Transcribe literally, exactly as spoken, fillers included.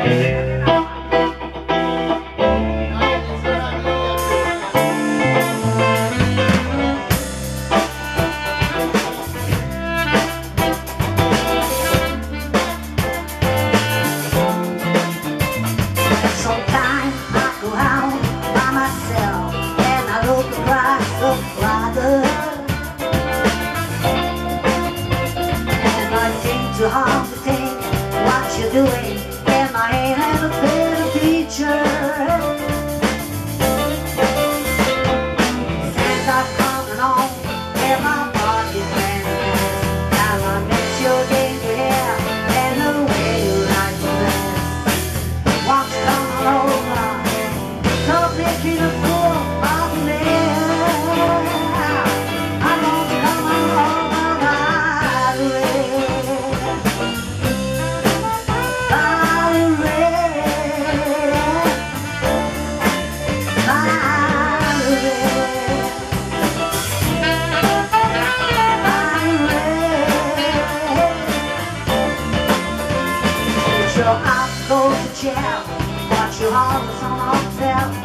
Too hard to think what you're doing, and I ain't had a better teacher. Santa coming on, and my pocket ran. Time I miss your ginger hair and the way you like to dress. Once you come over, stop making a fool of me. I'm gonna come over right away. Your eyes go to jail, watch your heart on yourself.